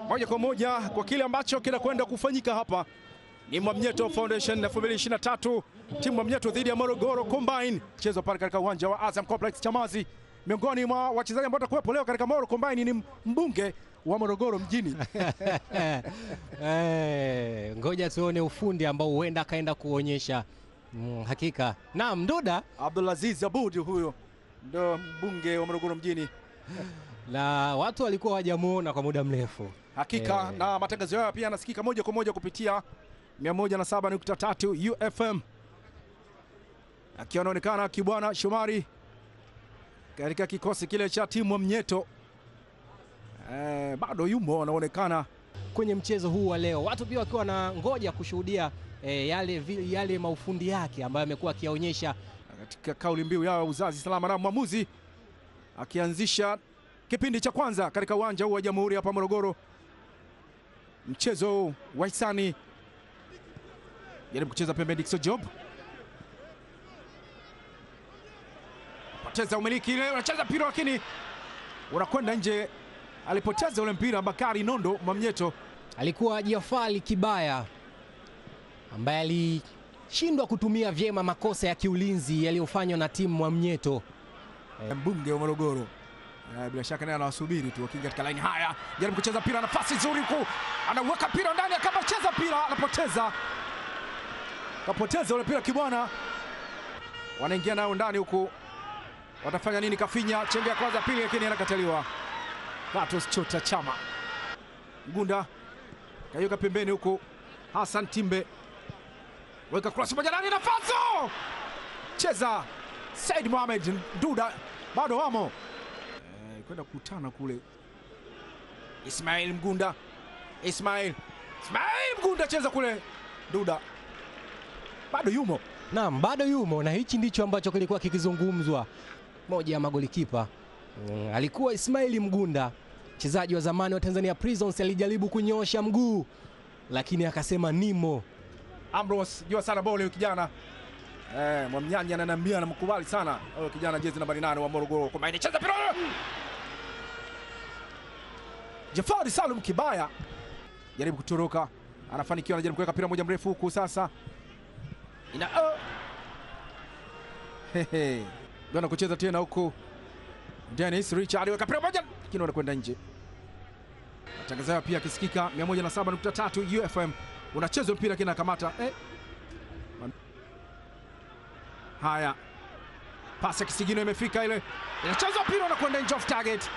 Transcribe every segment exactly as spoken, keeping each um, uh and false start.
moja kwa moja kwa kile ambacho kinakwenda kufanyika hapa. Ni Mwamnyeto Foundation elfu mbili ishirini na tatu, timu Mwamnyeto dhidi ya Morogoro Combine, mchezo pale katika uwanja wa Azam Complex Chamazi. Miongoni mwa wachezaji ambao watakuwepo leo katika Moro Combine ni mbunge wa Morogoro mjini. Eh, ngoja tuone ufundi ambao huenda akaenda kuonyesha. Mm, hakika. Naam, Nduda Abdulaziz Abud huyo ndo mbunge wa Morogoro mjini. Na watu walikuwa hawajamuona kwa muda mrefu. Hakika eh. Na matangazo haya pia yanasikika moja kwa moja kupitia mia moja na saba nukta tatu U F M. Akionekana Kibwana Shomari katika kikosi kile cha timu Mwamnyeto. Eh, bado yumo anaonekana kwenye mchezo huu wa leo. Watu pia wakiwa na ngoja kushuhudia eh, yale yale maufundi yake ambayo amekuwa akionyesha katika kauli mbiu ya uzazi salama, na mwamuzi akianzisha kipindi cha kwanza katika uwanja huu wa Jamhuri hapa Morogoro. Mchezo wa hisani. Jaribu kucheza pembeni Dickson Job. Poteza umiliki ile, anacheza mpira lakini unakwenda nje. Alipoteza ule mpira Bakari Nondo Mwamnyeto. Alikuwa Jafali Kibaya ambaye alishindwa kutumia vyema makosa ya kiulinzi yaliyofanywa na timu Mwamnyeto. E, mbunge wa Morogoro. E, bila shaka naye anawasubiri tu wakinga katika line. Haya, jaribu kucheza mpira, nafasi nzuri huko. Anaweka mpira ndani, akapoteza mpira, anapoteza. Kapoteza ule mpira Kibwana. Wanaingia nao ndani huko. Watafanya nini? Kafinya chenge ya kwanza pili, lakini anakataliwa. Katos Chota Chama. Ngunda kayuka pembeni huko. Hassan Timbe weka cross moja ndani, nafasi. Cheza Said Mohamed Nduda bado wamo. Eh, kwenda kukutana kule. Ismail Mgunda. Ismail. Ismail Mgunda cheza kule. Nduda bado yumo. Naam, bado yumo, na hichi ndicho ambacho kilikuwa kikizungumzwa. Moja ya magolikipa mm, alikuwa Ismail Mgunda, mchezaji wa zamani wa Tanzania Prisons. Alijaribu kunyosha mguu lakini akasema nimo. Ambrose jua sana bole huyo kijana. Eh, Mwamnyanya ananiambia anamkubali sana huyo kijana, jezi nambari nane wa Morogoro. Kwa maana cheza mpira. Jafari Salum Kibaya jaribu kutoroka, anafanikiwa, anajaribu kuweka mpira moja mrefu huku sasa. Ina oh. Hehe. Bwana kucheza tena huko. Dennis Richard weka mpira moja lakini unakwenda nje. Matangazo pia kisikika mia moja na saba nukta tatu U F M. Unacheza mpira kina kamata. Eh. Haya. Pasi ya kisigino imefika ile. Inacheza mpira unakwenda nje off target.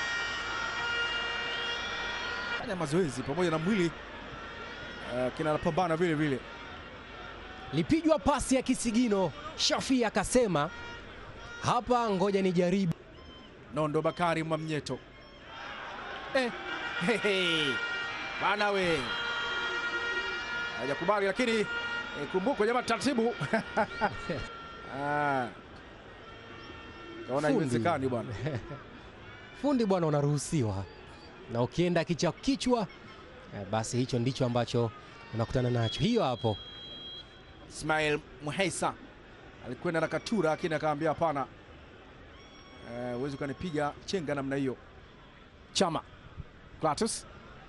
Fanya mazoezi pamoja na mwili. Uh, kina anapambana vile vile. Lipigwa pasi ya kisigino, Shafi akasema hapa ngoja nijaribu. Nondo Bakari Mwamnyeto. Eh, hey, hey. Bana we. Hajakubali lakini eh, kumbuko jamaa taratibu. Ah. Kaona iwezekani bwana. Fundi bwana unaruhusiwa. Na ukienda kichwa kichwa eh, basi hicho ndicho ambacho unakutana nacho. Hiyo hapo. Ismail Muhaisa alikwenda na katura lakini akaambia hapana. Eh, uwezo kanipiga chenga namna hiyo. Chama. Klatus.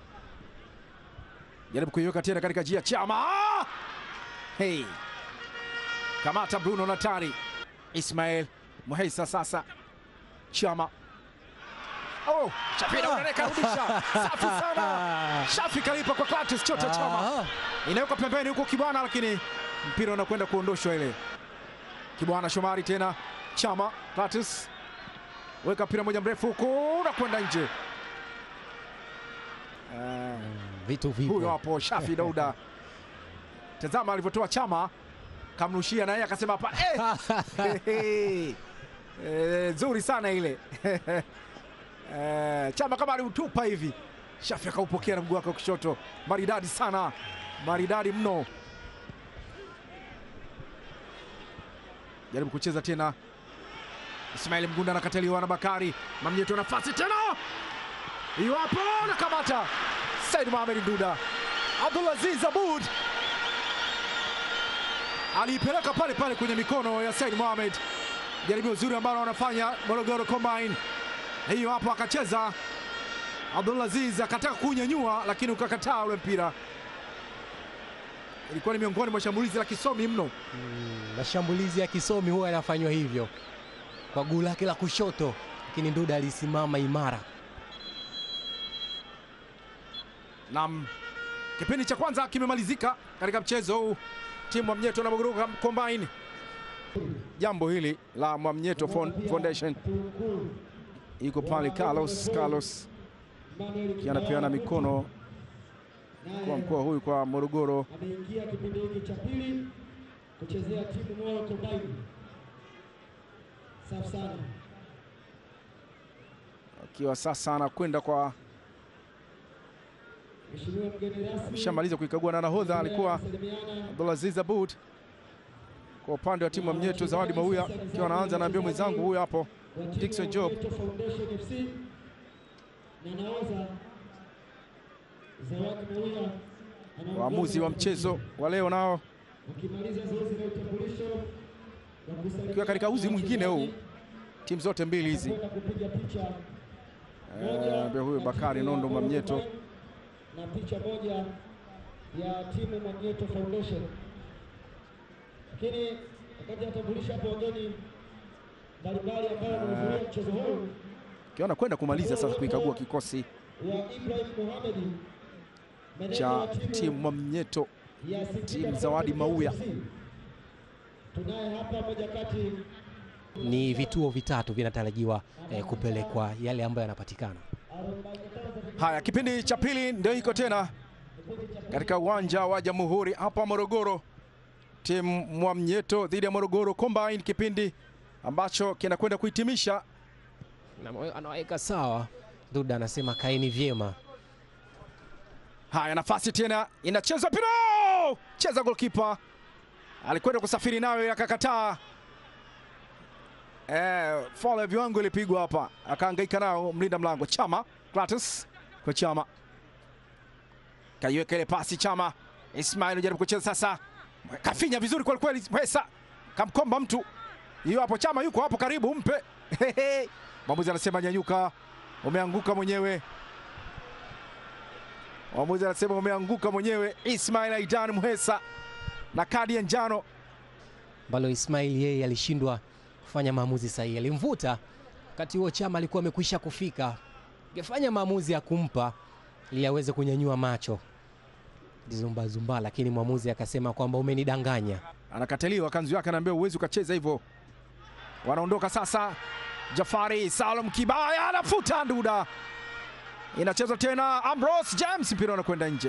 Jaribu kuiweka tena katika njia Chama. Hey. Kamata Bruno Natari. Ismail Muhaisa sasa. Chama. Oh, Shafina unaweka rudisha. Safi sana. Shafi kalipa kwa Klatus Chota Chama. Inaweka pembeni huko Kibwana lakini mpira unakwenda kuondoshwa ile. Kibwana Shomari tena Chama. Klatus weka mpira moja mrefu huko unakwenda nje. Uh, vitu vipo. Huyo hapo Shafi Dauda. Tazama alivyotoa Chama, kamrushia na yeye akasema hapa eh. Eh, nzuri sana ile. Eh, Chama kama aliutupa hivi. Shafi akaupokea na mguu wake wa kushoto. Maridadi sana. Maridadi mno. Jaribu kucheza tena. Ismail Mgunda anakataliwa na Bakari. Mwamnyeto nafasi tena. Hiyo hapo na kamata. Said Mohamed Nduda. Abdulaziz Abud aliipeleka pale pale kwenye mikono ya Said Mohamed. Jaribio zuri ambalo wanafanya Morogoro Combine. Hiyo hapo akacheza Abdulaziz akataka kunyanyua lakini ukakataa ule mpira. Ilikuwa ni miongoni mwa shambulizi la kisomi mno. Mm, mashambulizi ya kisomi huwa yanafanywa hivyo kwa guu lake la kushoto, lakini Nduda alisimama imara. Naam, kipindi cha kwanza kimemalizika katika mchezo huu. Timu Mwamnyeto na Moro Combine. Jambo hili la Mwamnyeto Foundation iko pale Carlos Carlos anapeana mikono kwa mkoa huyu kwa Morogoro. Ameingia kipindi hiki cha pili kuchezea Team Moro Combine. Safi sana. Akiwa sasa anakwenda kwa Mheshimiwa mgeni rasmi. Ameshamaliza kuikagua na nahodha alikuwa Abdulaziz Aboud. Kwa upande wa timu Mwamnyeto Zawadi Mauya akiwa anaanza na mbio mwenzangu huyu hapo Dickson Job. Waamuzi wa mchezo wa leo nao ikiwa katika uzi mwingine huu timu zote mbili hizi. Ndio huyu Bakari Nondo Mwamnyeto na picha moja ya timu Mwamnyeto Foundation. Lakini wakati anatambulisha hapo wageni mbalimbali ambao wanahudhuria mchezo huu, akiwa anakwenda kumaliza sasa kuikagua kikosi cha timu Mwamnyeto, timu Zawadi Mauya. Tunaye hapa moja kati ni vituo vitatu vinatarajiwa eh, kupelekwa yale ambayo yanapatikana. Haya, kipindi cha pili ndio iko tena katika uwanja wa Jamhuri hapa Morogoro. Timu Mwamnyeto dhidi ya Morogoro Combine, kipindi ambacho kinakwenda kuhitimisha. Na anaweka sawa. Nduda anasema kaeni vyema. Haya, nafasi tena inachezwa piro. Cheza goalkeeper. Alikwenda kusafiri nayo akakataa. Eh, foul ya viwango ilipigwa hapa. Akahangaika nao mlinda mlango Chama, Clatus kwa Chama. Kaiweka ile pasi Chama. Ismail anajaribu kucheza sasa. Kafinya vizuri kwa kweli pesa. Kamkomba mtu. Hiyo hapo Chama yuko hapo karibu mpe. Mwamuzi anasema nyanyuka. Umeanguka mwenyewe. Mwamuzi anasema umeanguka mwenyewe. Ismail Aidan Muhesa na kadi ya njano. Balo Ismail yeye alishindwa kufanya maamuzi sahihi. Alimvuta wakati huo Chama alikuwa amekwisha kufika. Angefanya maamuzi ya kumpa ili aweze kunyanyua macho. Zumba zumba, lakini mwamuzi akasema kwamba umenidanganya. Anakataliwa kanzu yake, anaambia uwezi ukacheza hivyo. Wanaondoka sasa. Jafari Salum Kibaya anafuta Nduda. Inachezwa tena Ambrose James, mpira unakwenda nje.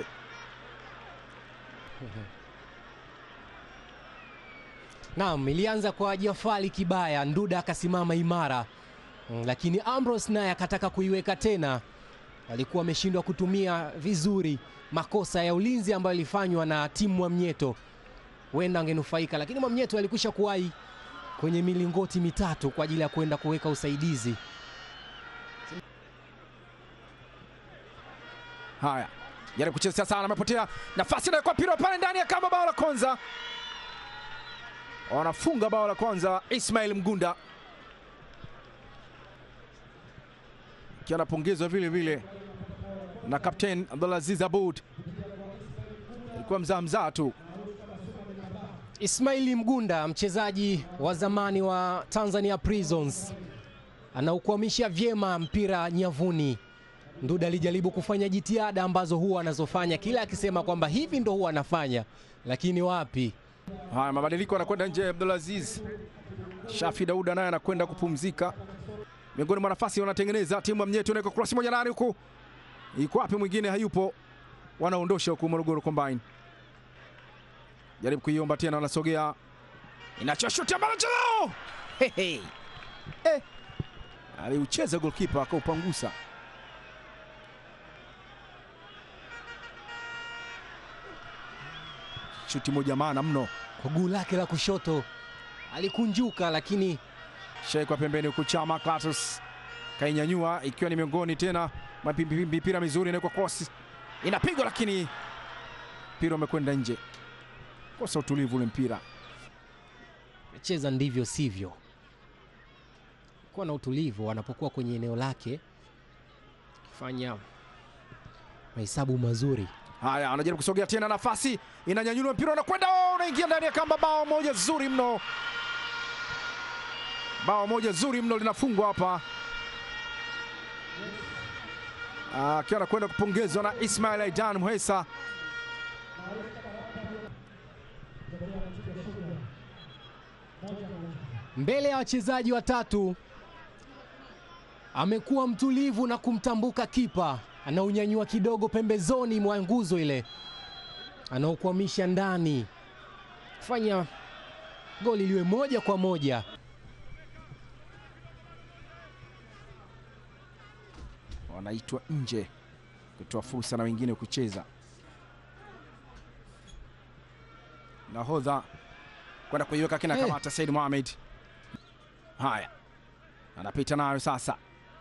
Naam, ilianza kwa Jafari Kibaya, Nduda akasimama imara. Lakini Ambrose naye akataka kuiweka tena. Alikuwa ameshindwa kutumia vizuri makosa ya ulinzi ambayo ilifanywa na timu Mwamnyeto. Wenda angenufaika, lakini Mwamnyeto alikwisha kuwahi kwenye milingoti mitatu kwa ajili ya kwenda kuweka usaidizi. Haya, jaribu kucheza sana, amepotea nafasi na kwa mpira pale ndani ya kama bao la kwanza. Wanafunga bao la kwanza Ismail Mgunda. Kiana pongezwa vile vile na Captain Abdulaziz Aboud. Ilikuwa mzaa mzaa tu. Ismail Mgunda, mchezaji wa zamani wa Tanzania Prisons, anaukwamisha vyema mpira nyavuni. Nduda alijaribu kufanya jitihada ambazo huwa anazofanya kila akisema kwamba hivi ndo huwa anafanya, lakini wapi. Haya, mabadiliko anakwenda nje Abdulaziz. Shafi Dauda naye anakwenda kupumzika. Miongoni mwa nafasi wanatengeneza timu Mwamnyeto, na cross moja ndani huku. Iko wapi mwingine hayupo. Wanaondosha huku Morogoro Combine. Jaribu kuiomba tena, wanasogea. Inachoshutia bala chalo. Hey, hey. Eh. Aliucheza goalkeeper akaupangusa. Shuti moja maana mno. Kwa guu lake la kushoto alikunjuka, lakini Sheikh kwa pembeni huku Chama Clatus kainyanyua, ikiwa ni miongoni tena mipira mizuri na kwa cross inapigwa, lakini mpira umekwenda nje. Kosa utulivu ule mpira. Cheza ndivyo sivyo. Kwa na utulivu anapokuwa kwenye eneo lake, kifanya Mahesabu mazuri. Haya, anajaribu kusogea tena, nafasi inanyanyuliwa, mpira unakwenda, oh, unaingia ndani ya kamba. Bao moja zuri mno, bao moja zuri mno linafungwa hapa, akiwa anakwenda kupongezwa na Ismail Aidan Muhesa. Mbele ya wachezaji watatu amekuwa mtulivu na kumtambuka kipa, anaunyanyua kidogo pembezoni mwa nguzo ile, anaokwamisha ndani, fanya goli liwe moja kwa moja. Wanaitwa nje kutoa fursa na wengine kucheza. Nahodha kwenda kuiweka kina, hey, kamata Said Mohamed. Haya, anapita nayo sasa.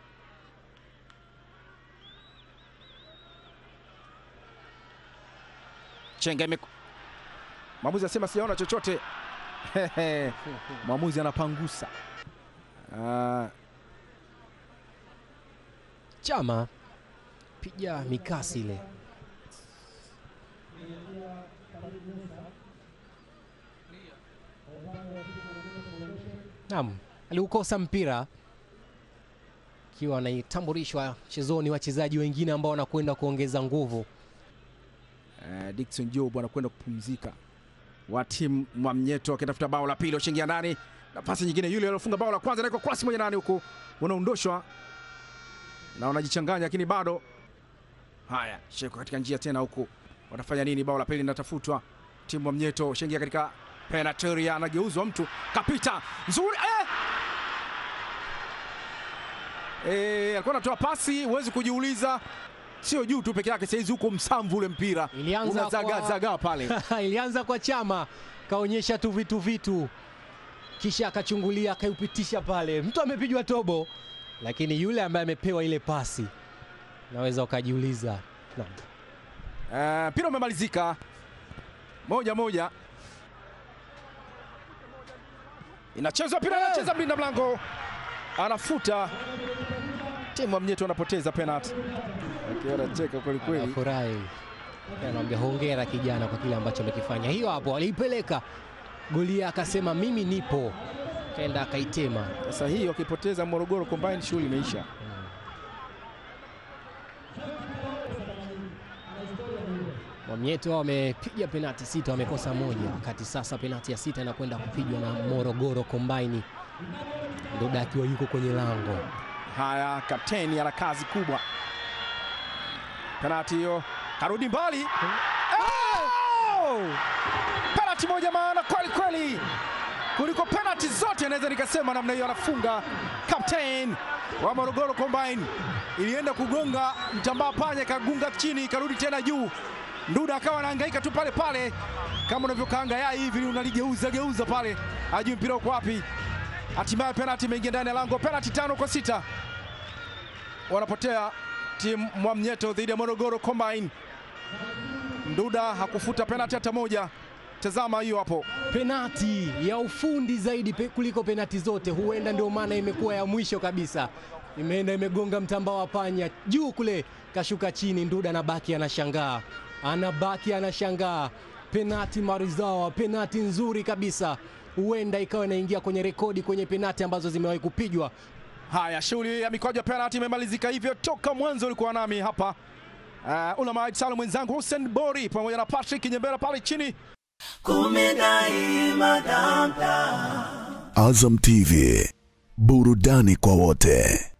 Chenga ime... Mwamuzi asema sijaona chochote. Mwamuzi anapangusa. Uh... Chama piga mikasi ile. Naam, aliukosa mpira kiwa anaitambulishwa chezoni wachezaji wengine ambao wanakwenda kuongeza nguvu. Uh, Dickson Job anakwenda kupumzika wa timu Mwamnyeto akitafuta bao la pili, ushingia ndani, nafasi nyingine, yule aliyofunga bao la kwanza na iko cross moja ndani huko, unaondoshwa na wanajichanganya, lakini bado. Haya, sheko katika njia tena huko, watafanya nini? Bao la pili linatafutwa, timu Mwamnyeto ushingia katika penalty, anageuzwa mtu, kapita nzuri, eh eh alikuwa anatoa pasi, huwezi kujiuliza, sio juu tu peke yake, saizi huko msamvu ule mpira unazaga kwa... zaga pale. Ilianza kwa Chama, kaonyesha tu vitu vitu, kisha akachungulia, akaupitisha pale, mtu amepigwa tobo, lakini yule ambaye amepewa ile pasi, naweza ukajiuliza. Naam, uh, mpira umemalizika moja moja, inachezwa mpira, anacheza mlinda mlango, anafuta, timu Mwamnyeto anapoteza penalty. Akiona cheka kweli kweli. Anafurahi. Anamwambia hongera kijana kwa kile ambacho amekifanya. Hiyo hapo aliipeleka goli, akasema mimi nipo. Kaenda akaitema. Sasa hii wakipoteza Morogoro Combined, shughuli imeisha. Mwamnyeto wamepiga penalti sita, wamekosa moja, wakati sasa penalti ya sita inakwenda kupigwa na Morogoro Combined. Nduda akiwa yuko kwenye lango. Haya, kapteni ana kazi kubwa. Penalti hiyo, karudi mbali. Oh! Penalti moja maana kweli kweli, kuliko penalti zote naweza nikasema namna hiyo. Anafunga captain wa Morogoro Combined, ilienda kugonga mtambaa panya, kagunga chini, karudi tena juu. Nduda akawa anahangaika tu pale pale, kama unavyokaanga yai hivi, unaligeuza geuza pale, hajui mpira uko wapi. Hatimaye penalti imeingia ndani ya lango. Penalti tano kwa sita wanapotea timu Mwamnyeto dhidi ya Morogoro Combined. Nduda hakufuta penalti hata moja. Tazama hiyo hapo, penalti ya ufundi zaidi pe kuliko penalti zote, huenda ndio maana imekuwa ya mwisho kabisa. Imeenda imegonga mtambaa wa panya juu kule, kashuka chini. Nduda anabaki anashangaa, anabaki anashangaa. Penalti marizawa, penalti nzuri kabisa, huenda ikawa inaingia kwenye rekodi kwenye penalti ambazo zimewahi kupigwa. Haya, shughuli ya mikwaju ya penalti imemalizika hivyo. Toka mwanzo ulikuwa nami hapa uh, Ulama Salu, mwenzangu Hussein Bori pamoja na Patrick Nyembera pale chini. Azam T V, burudani kwa wote.